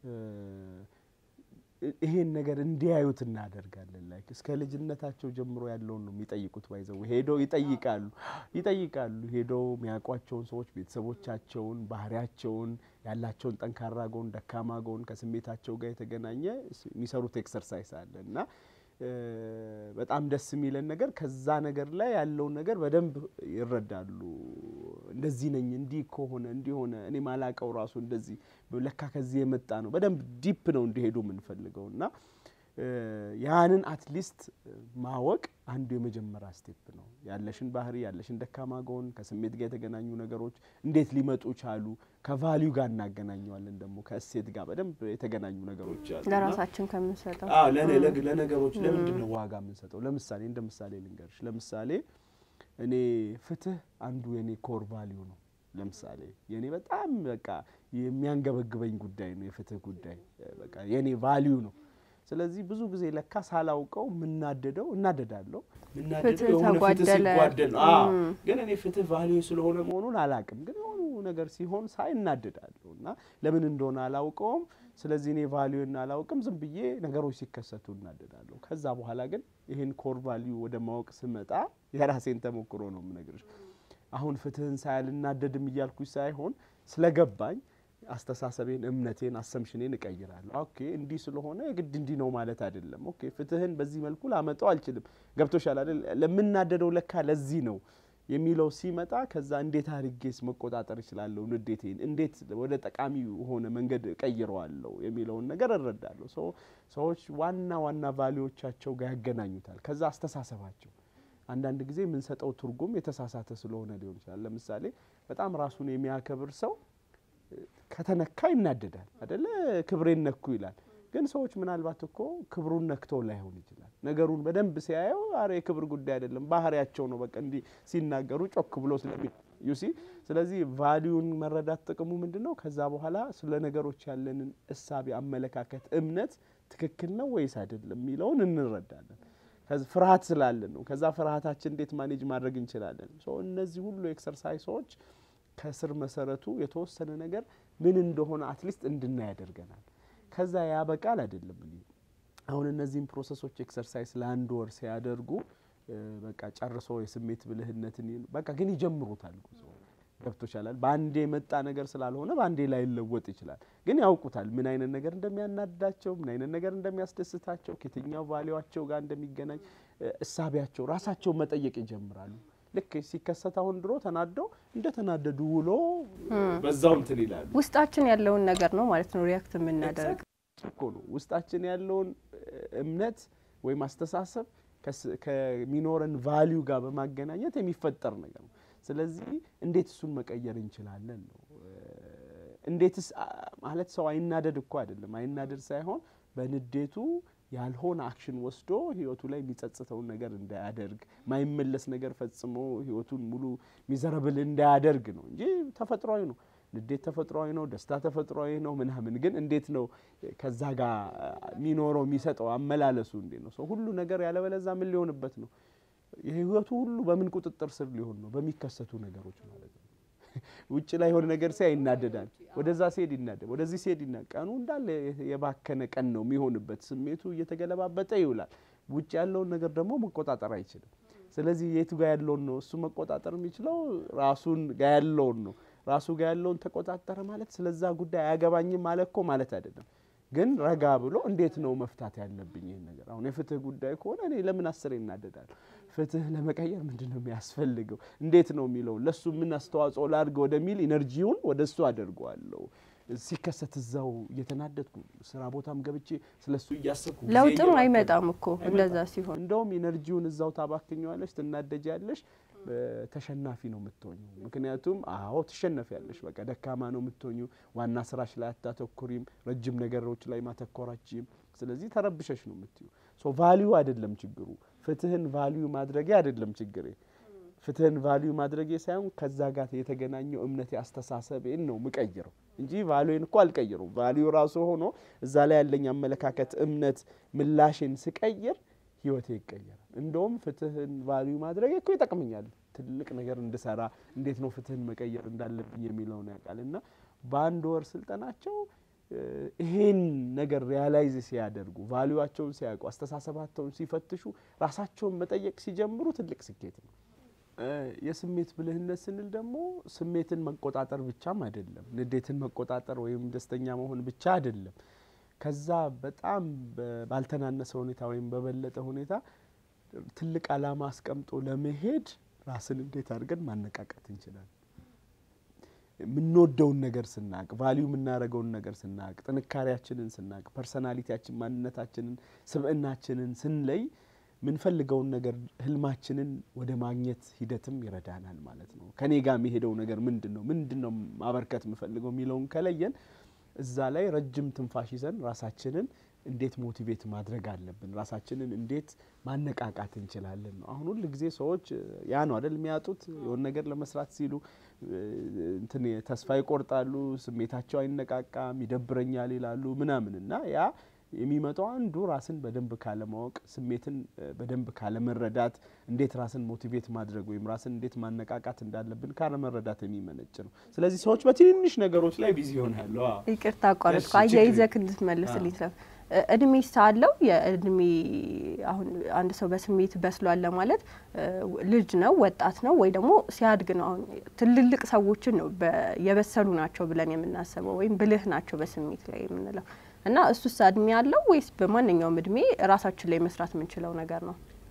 ይሄን ነገር እንዲያዩት እናደርጋለን ላይክ እስከ ልጅነታቸው ጀምሮ ያለው ነው የሚጠይቁት ባይዘው ሄዶ ይጠይቃሉ ይጠይቃሉ ሄዶ የሚያቋቸውን ሰዎች ቤተሰቦቻቸውን ባህሪያቸውን ያላቸውን ጠንካራ ጎን ደካማ ጎን ከስሜታቸው ጋር የተገናኘ የሚሰሩት ኤክሰርሳይዝ አለና በጣም ደስ የሚለን ነገር ከዛ ነገር ላይ ያለው ነገር በደንብ ይረዳሉ እንደዚህ ነኝ እንዲ ከሆነ እንዲ ሆነ እኔ ማላቀው ራሱ እንደዚህ ለካ ከዚህ የመጣ ነው በደንብ ዲፕ ነው እንዲሄዱ ምን ፈልገውና ያንን አትሊስት ማወቅ አንዱ የመጀመሪያ ስቴፕ ነው ያለሽን ባህሪ ያለሽን ደካማ ጎን ከስሜት ጋር የተገናኙ ነገሮች እንዴት ሊመጡ ቻሉ ከቫልዩ ጋር እናገናኘዋለን ደግሞ ከእሴት ጋር በደንብ የተገናኙ ነገሮች አሉ ለራሳችን ከምንሰጠው አዎ ለኔ ለነገሮች ለምንድን ነው ዋጋ የምንሰጠው ለምሳሌ እንደ ምሳሌ ልንገርሽ ለምሳሌ እኔ ፍትህ አንዱ የኔ ኮር ቫልዩ ነው ለምሳሌ የኔ በጣም በቃ የሚያንገበግበኝ ጉዳይ ነው የፍትህ ጉዳይ በቃ የኔ ቫልዩ ነው ስለዚህ ብዙ ጊዜ ለካ ሳላውቀው ምናደደው እናደዳለሁ ምናደደው የሆነ ፍትህ ሲጓደል አዎ ግን እኔ ፍትህ ቫልዩ ስለሆነ መሆኑን አላቅም ግን የሆነ ነገር ሲሆን ሳይናደዳለሁና ለምን እንደሆነ አላውቀውም ስለዚህ እኔ ቫልዩን አላውቅም ዝም ብዬ ነገሮች ሲከሰቱ እናደዳለሁ ከዛ በኋላ ግን ይሄን ኮር ቫልዩ ወደ ማወቅ ስመጣ የራሴን ተሞክሮ ነው ምነግርሽ አሁን ፍትህን ሳይልናደድም ይያልኩኝ ሳይሆን ስለገባኝ አስተሳሰቤን እምነቴን አሰምሽኔን እቀይራለሁ ኦኬ እንዲ ስለሆነ ግድ እንዲ ነው ማለት አይደለም ኦኬ ፍትህን በዚህ መልኩ ላመጣው አልችልም ገብቶሻል አይደል ለምናደደው ለካ ለዚህ ነው የሚለው ሲመጣ ከዛ እንዴት አርጌስ መቆጣጠር ይችላልው ንዴቴን እንዴት ወደ ጠቃሚ ሆነ መንገድ ቀይረዋለሁ የሚለውን ነገር እረዳለሁ ሶ ሰዎች ዋና ዋና ቫልዩዎቻቸው ጋር ያገናኙታል ከዛ አስተሳሰባቸው አንዳንድ ጊዜ ምን ሰጠው ትርጉም የተሳሳተ ስለሆነ ሊሆን ይችላል ለምሳሌ በጣም ራሱን የሚያከብር ሰው ከተነካ ይናደዳል አይደለ ክብሬን ነኩ ይላል ግን ሰዎች ምናልባት እኮ ክብሩን ነክተው ላይሆን ይችላል ነገሩን በደንብ ሲያየው አሬ ክብር ጉዳይ አይደለም ባህሪያቸው ነው በቃ እንዲ ሲናገሩ ጮክ ብሎ ስለሚ you see ስለዚህ ቫልዩን መረዳት ጥቅሙ ምንድነው ከዛ በኋላ ስለ ነገሮች ያለንን እሳቤ አመለካከት እምነት ትክክል ነው ወይስ አይደለም የሚለውን እንረዳለን ከዛ ፍርሃት ስላለን ነው ከዛ ፍርሃታችን እንዴት ማኔጅ ማድረግ እንችላለን ሶ እነዚህ ሁሉ ኤክሰርሳይሶች ከስር መሰረቱ የተወሰነ ነገር ምን እንደሆነ አትሊስት እንድናይ ያደርገናል ከዛ ያበቃል አይደለም እንዴ አሁን እነዚህን ፕሮሰሶች ኤክሰርሳይዝ ለአንድ ወር ሲያደርጉ በቃ ጨርሶ የስሜት ብልህነትን በቃ ግን ይጀምሩታል ጉዞ ገብቶሻል ባንዴ መጣ ነገር ስላልሆነ ባንዴ ላይ ለወጥ ይችላል ግን ያውቁታል ምን አይነት ነገር እንደሚያናዳቸው ምን አይነት ነገር እንደሚያስደስታቸው ከየትኛው ቫልዩዋቸው ጋር እንደሚገናኝ እሳቢያቸው ራሳቸው መጠየቅ ይጀምራሉ ልክ ሲከሰታው እንድሮ ተናደው እንደ ተናደዱ ውሎ በዛው እንትን ይላሉ ውስጣችን ያለውን ነገር ነው ማለት ነው ሪአክት የምናደርግ እኮ ነው ውስጣችን ያለውን እምነት ወይ ማስተሳሰብ ከሚኖረን ቫልዩ ጋር በማገናኘት የሚፈጠር ነገር ነው ስለዚህ እንዴት እሱን መቀየር እንችላለን ነው እንዴትስ ማለት ሰው አይናደድ እኮ አይደለም አይናደድ ሳይሆን በንዴቱ ያልሆነ አክሽን ወስዶ ህይወቱ ላይ የሚጸጽተው ነገር እንዳያደርግ ማይመለስ ነገር ፈጽሞ ህይወቱን ሙሉ ሚዘረብል እንዳያደርግ ነው እንጂ ተፈጥሯዊ ነው ንዴት ተፈጥሯዊ ነው ደስታ ተፈጥሯዊ ነው ምንሐምን ግን እንዴት ነው ከዛ ጋር ሚኖረው የሚሰጠው አመላለሱ እንዴት ነው ሰው ሁሉ ነገር ያለበለዛ ምን ሊሆንበት ነው የህይወቱ ሁሉ በምን ቁጥጥር ስር ሊሆን ነው በሚከሰቱ ነገሮች ማለት ነው ውጭ ላይ ሆነ ነገር ሲያይ ይናደዳል ወደዛ ሲሄድ ይናደድ ወደዚህ ሲሄድ ይናቀኑ እንዳለ የባከነ ቀን ነው የሚሆንበት ስሜቱ እየተገለባበጠ ይውላል ውጭ ያለውን ነገር ደግሞ መቆጣጠር አይችልም ስለዚህ የቱ ጋር ያለውን ነው እሱ መቆጣጠር የሚችለው ራሱን ጋር ያለውን ነው ራሱ ጋር ያለውን ተቆጣጠረ ማለት ስለዛ ጉዳይ አያገባኝም ማለትኮ ማለት አይደለም ግን ረጋ ብሎ እንዴት ነው መፍታት ያለብኝ ይሄን ነገር አሁን የፍትህ ጉዳይ ከሆነ እኔ ለምን አስር ይናደዳል ፍትህ ለመቀየር ምንድነው የሚያስፈልገው እንዴት ነው የሚለው ለሱ ምን አስተዋጽኦ ላድርግ ወደሚል ኢነርጂውን ወደሱ አደርገዋለሁ ሲከሰት እዛው እየተናደድኩ ስራ ቦታም ገብቼ ስለሱ እያሰብኩ ለውጥም አይመጣም እኮ እንደዛ ሲሆን እንደውም ኢነርጂውን እዛው ታባክኛለሽ ትናደጃለሽ ተሸናፊ ነው የምትሆኚው ምክንያቱም አዎ ተሸነፊያለሽ በቃ ደካማ ነው የምትሆኚው ዋና ስራሽ ላይ አታተኩሪም ረጅም ነገሮች ላይ ማተኮራችም ስለዚህ ተረብሸሽ ነው የምትዩ ሶ ቫልዩ አይደለም ችግሩ ፍትህን ቫልዩ ማድረግ አይደለም ችግሬ ፍትህን ቫልዩ ማድረግ ሳይሆን ከዛ ጋር የተገናኘው እምነት ያስተሳሰብን ነው መቀየረው እንጂ ቫልዩን እኮ አልቀየረው ቫልዩ ራሱ ሆኖ እዛ ላይ ያለኝ አመለካከት እምነት ምላሽን ስቀየር ህይወቴ ይቀየራል እንደውም ፍትህን ቫልዩ ማድረግ እኮ ይጠቅመኛል ትልቅ ነገር እንድሰራ እንዴት ነው ፍትህን መቀየር እንዳለብኝ የሚለው ነው ያቃልና ባንድ ወር ስልጠናቸው ይሄን ነገር ሪያላይዝ ሲያደርጉ ቫልዩዋቸውን ሲያውቁ አስተሳሰባቸውን ሲፈትሹ ራሳቸውን መጠየቅ ሲጀምሩ ትልቅ ስኬት ነው የስሜት ብልህነት ስንል ደግሞ ስሜትን መቆጣጠር ብቻም አይደለም ንዴትን መቆጣጠር ወይም ደስተኛ መሆን ብቻ አይደለም ከዛ በጣም ባልተናነሰ ሁኔታ ወይም በበለጠ ሁኔታ ትልቅ አላማ አስቀምጦ ለመሄድ ራስን እንዴት አድርገን ማነቃቃት እንችላለን ምንወደውን ነገር ስናቅ ቫልዩ ምናረጋውን ነገር ስናቅ ጥንካሬያችንን ስናቅ ፐርሰናሊቲያችን ማንነታችንን ስብዕናችንን ስንለይ ምንፈልገውን ነገር ህልማችንን ወደ ማግኘት ሂደትም ይረዳናል ማለት ነው ከኔ ጋር የሚሄደው ነገር ምንድነው ምንድነው ማበርከት ምፈልገው ሚለውን ከለየን እዛ ላይ ረጅም ትንፋሽ ይዘን ራሳችንን እንዴት ሞቲቬት ማድረግ አለብን ራሳችንን እንዴት ማነቃቃት እንችላለን ነው አሁን ሁሉ ጊዜ ሰዎች ያ ነው አይደል የሚያጡት የሆነ ነገር ለመስራት ሲሉ እንትን ተስፋ ይቆርጣሉ ስሜታቸው አይነቃቃም ይደብረኛል ይላሉ ምናምንና ያ የሚመጣው አንዱ ራስን በደንብ ካለ ማወቅ ስሜትን በደንብ ካለ መረዳት እንዴት ራስን ሞቲቬት ማድረግ ወይም ራስን እንዴት ማነቃቃት እንዳለብን ካለ መረዳት የሚመነጭ ነው ስለዚህ ሰዎች በትንሽ ነገሮች ላይ ቢዚ ሆነዋል ይቅርታ አቋረጥኩ አያይዘክ እንድትመልስልኝ ሰፍ እድሜ ሳለው የእድሜ አሁን አንድ ሰው በስሜት በስሏል ለማለት ልጅ ነው ወጣት ነው ወይ ደግሞ ሲያድግ ነው ትልልቅ ሰዎችን ነው የበሰሉ ናቸው ብለን የምናስበው ወይም ብልህ ናቸው በስሜት ላይ የምንለው እና እሱስ እድሜ ያለው ወይስ በማንኛውም እድሜ ራሳችን ላይ መስራት የምንችለው ነገር ነው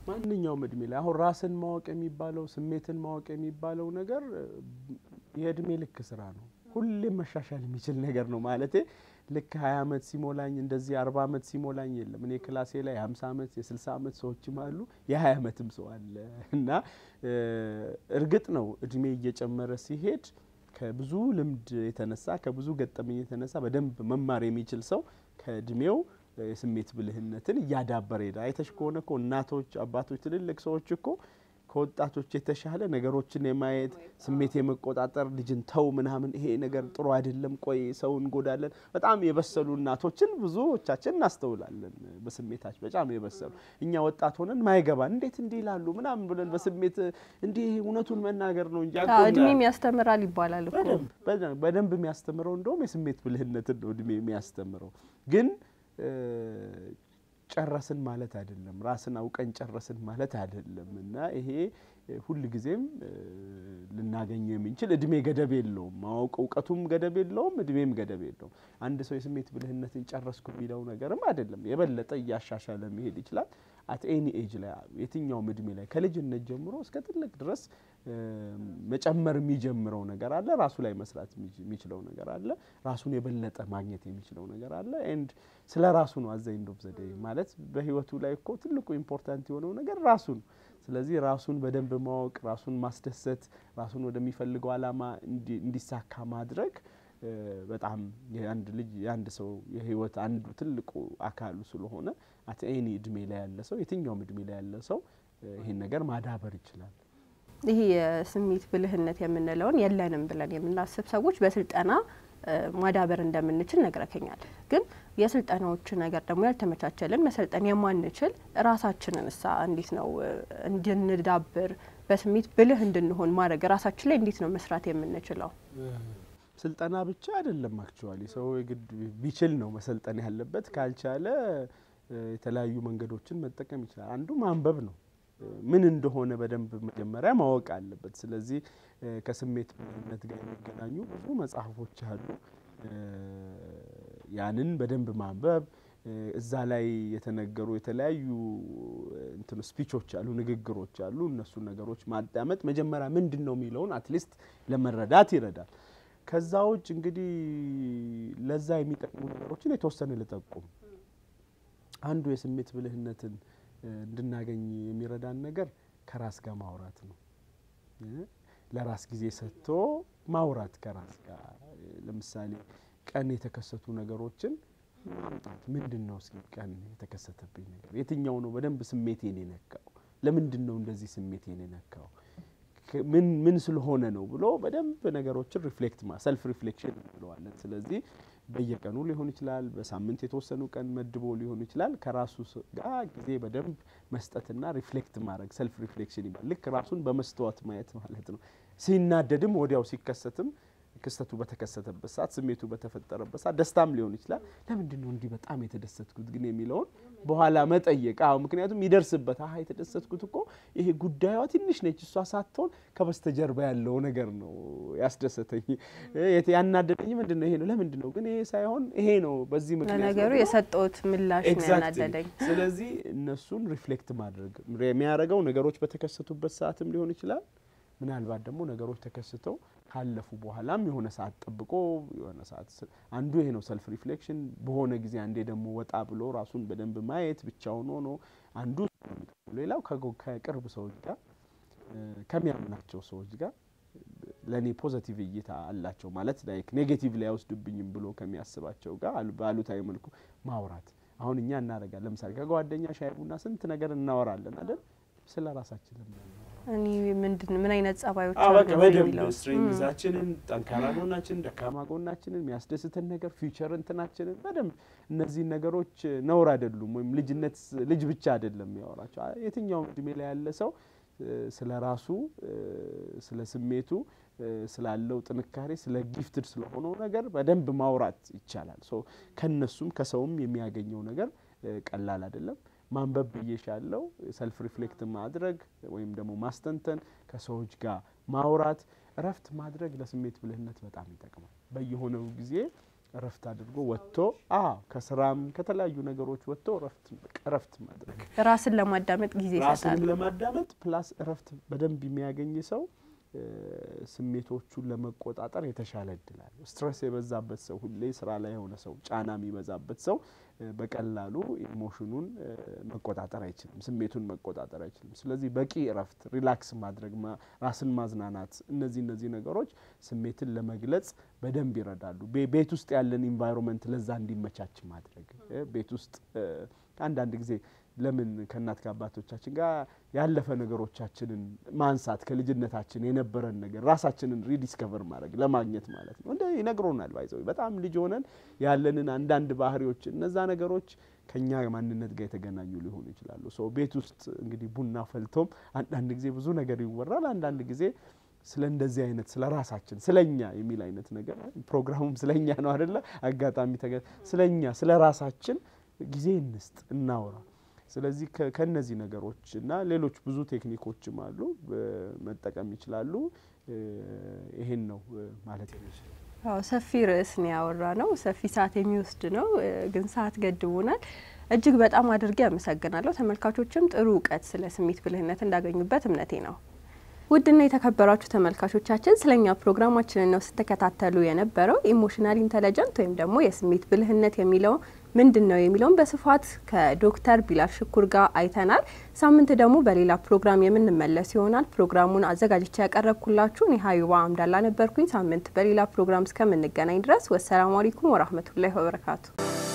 ማንኛውም እድሜ ላይ አሁን ራስን ማወቅ የሚባለው ስሜትን ማወቅ የሚባለው ነገር የእድሜ ልክ ስራ ነው ሁሌም መሻሻል የሚችል ነገር ነው ማለቴ ልክ ሃያ አመት ሲሞላኝ እንደዚህ አርባ አመት ሲሞላኝ የለም እኔ ክላሴ ላይ ሃምሳ አመት የስልሳ አመት ሰዎችም አሉ የ20 አመትም ሰው አለ እና እርግጥ ነው እድሜ እየጨመረ ሲሄድ ከብዙ ልምድ የተነሳ ከብዙ ገጠመኝ የተነሳ በደንብ መማር የሚችል ሰው ከእድሜው የስሜት ብልህነትን ያዳበረ ይዳ አይተሽ ከሆነ እኮ እናቶች አባቶች ትልልቅ ሰዎች እኮ ከወጣቶች የተሻለ ነገሮችን የማየት ስሜት የመቆጣጠር ልጅን ተው ምናምን ይሄ ነገር ጥሩ አይደለም ቆይ ሰውን ጎዳለን በጣም የበሰሉ እናቶችን ብዙዎቻችን እናስተውላለን በስሜታች በጣም የበሰሉ እኛ ወጣት ሆነን ማይገባ እንዴት እንዲህ ይላሉ ምናምን ብለን በስሜት እንዲህ እውነቱን መናገር ነው እንጂ እድሜም ያስተምራል ይባላል እኮ በደንብ በደንብ የሚያስተምረው እንደውም የስሜት ብልህነትን ነው እድሜ የሚያስተምረው ግን ጨረስን ማለት አይደለም ራስን አውቀን ጨረስን ማለት አይደለም እና ይሄ ሁሉ ጊዜም ልናገኘው የምንችል እድሜ ገደብ የለውም ማወቅ ዕውቀቱም ገደብ የለውም እድሜም ገደብ የለውም አንድ ሰው የስሜት ብልህነትን ጨረስኩ ቢለው ነገርም አይደለም የበለጠ ያሻሻለ መሄድ ይችላል at any age ላይ የትኛው እድሜ ላይ ከልጅነት ጀምሮ እስከ ትልቅ ድረስ መጨመር የሚጀምረው ነገር አለ ራሱ ላይ መስራት የሚችለው ነገር አለ ራሱን የበለጠ ማግኘት የሚችለው ነገር አለ and ስለ ራሱ ነው አዘይ እንደው ዘዴ ማለት በህይወቱ ላይ እኮ ትልቁ ኢምፖርታንት የሆነው ነገር ራሱ ነው ስለዚህ ራሱን በደንብ ማወቅ ራሱን ማስደሰት ራሱን ወደሚፈልገው አላማ እንዲሳካ ማድረግ በጣም የአንድ ልጅ የአንድ ሰው የህይወት አንዱ ትልቁ አካሉ ስለሆነ at any እድሜ ላይ ያለ ሰው የትኛውም እድሜ ላይ ያለ ሰው ይሄን ነገር ማዳበር ይችላል ይሄ የስሜት ብልህነት የምንለውን የለንም ብለን የምናስብ ሰዎች በስልጠና ማዳበር እንደምንችል ነግረከኛል ግን የስልጠናዎች ነገር ደግሞ ያልተመቻቸልን መሰልጠን የማንችል ራሳችንንሳ እንዴት ነው እንድንዳብር በስሜት ብልህ እንድንሆን ማድረግ ራሳችን ላይ እንዴት ነው መስራት የምንችለው ስልጠና ብቻ አይደለም አክቹአሊ ሰው የግድ ቢችል ነው መሰልጠን ያለበት ካልቻለ የተለያዩ መንገዶችን መጠቀም ይችላል አንዱ ማንበብ ነው ምን እንደሆነ በደንብ መጀመሪያ ማወቅ አለበት ስለዚህ ከስሜት ብልህነት ጋር የሚገናኙ ብዙ መጽሐፎች አሉ ያንን በደንብ ማንበብ እዛ ላይ የተነገሩ የተለያዩ እንትን ስፒቾች አሉ ንግግሮች አሉ እነሱ ነገሮች ማዳመጥ መጀመሪያ ምንድነው የሚለውን አትሊስት ለመረዳት ይረዳል ከዛውጭ እንግዲህ ለዛ የሚጠቅሙ ነገሮችን የተወሰነ ልጠቁም አንዱ የስሜት ብልህነትን እንድናገኝ የሚረዳን ነገር ከራስ ጋር ማውራት ነው ለራስ ጊዜ ሰጥቶ ማውራት ከራስ ጋር ለምሳሌ ቀን የተከሰቱ ነገሮችን ማምጣት ምንድነው እስኪ ቀን የተከሰተብኝ ነገር የትኛው ነው በደንብ ስሜቴን የነካው ለምንድነው እንደዚህ ስሜቴን የነካው ምን ምን ስለሆነ ነው ብሎ በደንብ ነገሮችን ሪፍሌክት ማ ሰልፍ ሪፍሌክሽን ብለዋለን ስለዚህ በየቀኑ ሊሆን ይችላል በሳምንት የተወሰኑ ቀን መድቦ ሊሆን ይችላል ከራሱ ጋር ጊዜ በደንብ መስጠትና ሪፍሌክት ማድረግ ሰልፍ ሪፍሌክሽን ይባላል ልክ ራሱን በመስተዋት ማየት ማለት ነው ሲናደድም ወዲያው ሲከሰትም ክስተቱ በተከሰተበት ሰዓት ስሜቱ በተፈጠረበት ሰዓት ደስታም ሊሆን ይችላል ለምንድነው እንዲህ በጣም የተደሰትኩት ግን የሚለው በኋላ መጠየቅ አው ምክንያቱም ይደርስበት አሃ የተደሰትኩት እኮ ይሄ ጉዳዩዋ ትንሽ ነች እሷ ሳትሆን ከበስተጀርባ ያለው ነገር ነው ያስደሰተኝ ያናደደኝ ምንድነው ይሄ ነው ለምንድነው ግን ይሄ ሳይሆን ይሄ ነው በዚህ ምክንያት ነገሩ የሰጠውት ምላሽ ነው ያናደደኝ ስለዚህ እነሱን ሪፍሌክት ማድረግ የሚያረጋው ነገሮች በተከሰቱበት ሰዓትም ሊሆን ይችላል ምናልባት ደግሞ ነገሮች ተከስተው ካለፉ በኋላም የሆነ ሰዓት ጠብቆ የሆነ ሰዓት አንዱ ይሄ ነው ሰልፍ ሪፍሌክሽን በሆነ ጊዜ አንዴ ደግሞ ወጣ ብሎ ራሱን በደንብ ማየት ብቻውን ሆኖ አንዱ ሌላው ከቅርብ ሰዎች ጋር ከሚያምናቸው ሰዎች ጋር ለኔ ፖዚቲቭ እይታ አላቸው ማለት ላይክ ኔጌቲቭ ላይ ያወስዱብኝም ብሎ ከሚያስባቸው ጋር ባሉታዊ መልኩ ማውራት አሁን እኛ እናረጋለን ለምሳሌ ከጓደኛ ሻይ ቡና ስንት ነገር እናወራለን አይደል ስለራሳችን ለምን እኔ ምንድን ምን አይነት ጸባዮች አሉ በደንብ ስትሪንግዛችንን ጠንካራ ጎናችንን ደካማ ጎናችንን የሚያስደስተን ነገር ፊውቸር እንትናችንን በደንብ እነዚህ ነገሮች ነውር አይደሉም ወይም ልጅነት ልጅ ብቻ አይደለም ያወራቸው የትኛው እድሜ ላይ ያለ ሰው ስለራሱ ስለ ስሜቱ ስላለው ጥንካሬ ስለ ጊፍትድ ስለሆነው ነገር በደንብ ማውራት ይቻላል ሶ ከነሱም ከሰውም የሚያገኘው ነገር ቀላል አይደለም ማንበብ ይሻለው ሰልፍ ሪፍሌክት ማድረግ ወይም ደግሞ ማስተንተን ከሰዎች ጋር ማውራት እረፍት ማድረግ ለስሜት ብልህነት በጣም ይጠቅማል በየሆነው ጊዜ ረፍት አድርጎ ወጥቶ አ ከስራም ከተለያዩ ነገሮች ወጥቶ ረፍት ረፍት ማድረግ ራስን ለማዳመጥ ጊዜ ይሰጣል ራስን ለማዳመጥ ፕላስ ረፍት በደንብ የሚያገኝ ሰው ስሜቶቹን ለመቆጣጠር የተሻለ እድላል ስትሬስ የበዛበት ሰው ሁሌ ስራ ላይ ሆነ ሰው ጫና የሚበዛበት ሰው በቀላሉ ኢሞሽኑን መቆጣጠር አይችልም ስሜቱን መቆጣጠር አይችልም ስለዚህ በቂ ረፍት ሪላክስ ማድረግ ራስን ማዝናናት እነዚህ እነዚህ ነገሮች ስሜትን ለመግለጽ በደንብ ይረዳሉ ቤት ውስጥ ያለን ኢንቫይሮንመንት ለዛ እንዲመቻች ማድረግ ቤት ውስጥ አንድ አንድ ጊዜ ለምን ከናት ከአባቶቻችን ጋር ያለፈ ነገሮቻችንን ማንሳት ከልጅነታችን የነበረን ነገር ራሳችንን ሪዲስከቨር ማድረግ ለማግኘት ማለት ነው እንደ ይነግሩናል ባይዘው በጣም ልጅ ሆነን ያለንን አንድ አንድ ባህሪዎች እነዛ ነገሮች ከኛ ማንነት ጋር የተገናኙ ሊሆኑ ይችላሉ ሶ ቤት ውስጥ እንግዲህ ቡና ፈልቶም አንድ አንድ ጊዜ ብዙ ነገር ይወራል አንድ አንድ ጊዜ ስለ እንደዚህ አይነት ስለ ራሳችን ስለኛ የሚል አይነት ነገር ፕሮግራሙም ስለኛ ነው አይደለ አጋጣሚ ተገ ስለኛ ስለ ራሳችን ጊዜ እንስጥ እናወራ ስለዚህ ከነዚህ ነገሮች እና ሌሎች ብዙ ቴክኒኮችም አሉ መጠቀም ይችላሉ ይሄን ነው ማለት ነው አው ሰፊ ርዕስ ነው ያወራነው ሰፊ ሰዓት የሚወስድ ነው ግን ሰዓት ገድቦናል እጅግ በጣም አድርጌ አመሰግናለሁ ተመልካቾችም ጥሩ ዕውቀት ስለ ስሜት ብልህነት እንዳገኙበት እምነቴ ነው ውድና የተከበራችሁ ተመልካቾቻችን ስለኛ ፕሮግራማችንን ነው ስተከታተሉ የነበረው ኢሞሽናል ኢንተለጀንት ወይም ደግሞ የስሜት ብልህነት የሚለው ምንድነው የሚለውን በስፋት ከዶክተር ቢላል ሽኩር ጋር አይተናል ሳምንት ደግሞ በሌላ ፕሮግራም የምንመለስ ይሆናል ፕሮግራሙን አዘጋጅቼ ያቀርብኩላችሁ እኔ ሀዩባ አምዳላ ነበርኩኝ ሳምንት በሌላ ፕሮግራም እስከምንገናኝ ድረስ ወሰላሙ አለይኩም ወራህመቱላሂ ወበረካቱ